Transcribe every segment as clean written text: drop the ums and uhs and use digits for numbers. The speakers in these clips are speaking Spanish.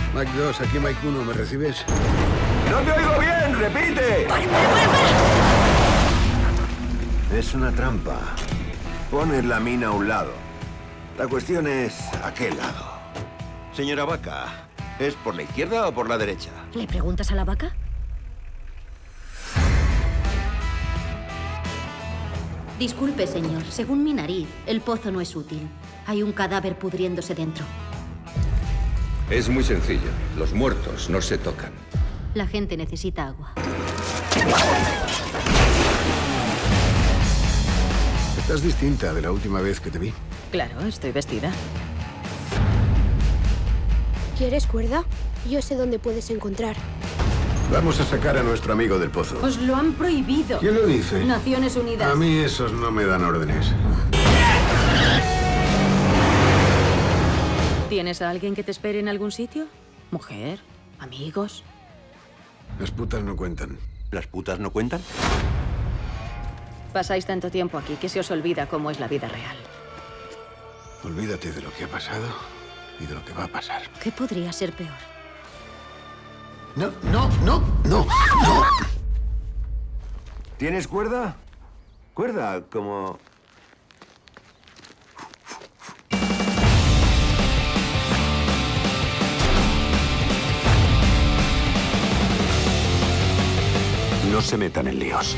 Mike 2, aquí Mike 1, ¿me recibes? ¡No te oigo bien! ¡Repite! ¡Para! Es una trampa. Pones la mina a un lado. La cuestión es ¿a qué lado? Señora Vaca, ¿es por la izquierda o por la derecha? ¿Le preguntas a la vaca? Disculpe, señor. Según mi nariz, el pozo no es útil. Hay un cadáver pudriéndose dentro. Es muy sencillo. Los muertos no se tocan. La gente necesita agua. Estás distinta de la última vez que te vi. Claro, estoy vestida. ¿Quieres cuerda? Yo sé dónde puedes encontrar. Vamos a sacar a nuestro amigo del pozo. Os lo han prohibido. ¿Quién lo dice? Naciones Unidas. A mí esos no me dan órdenes. ¿Tienes a alguien que te espere en algún sitio? ¿Mujer? ¿Amigos? Las putas no cuentan. ¿Las putas no cuentan? Pasáis tanto tiempo aquí que se os olvida cómo es la vida real. Olvídate de lo que ha pasado y de lo que va a pasar. ¿Qué podría ser peor? No, no, no, no, no. ¿Tienes cuerda? Cuerda, como... No se metan en líos.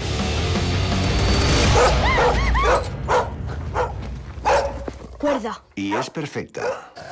Cuerda. Y es perfecta.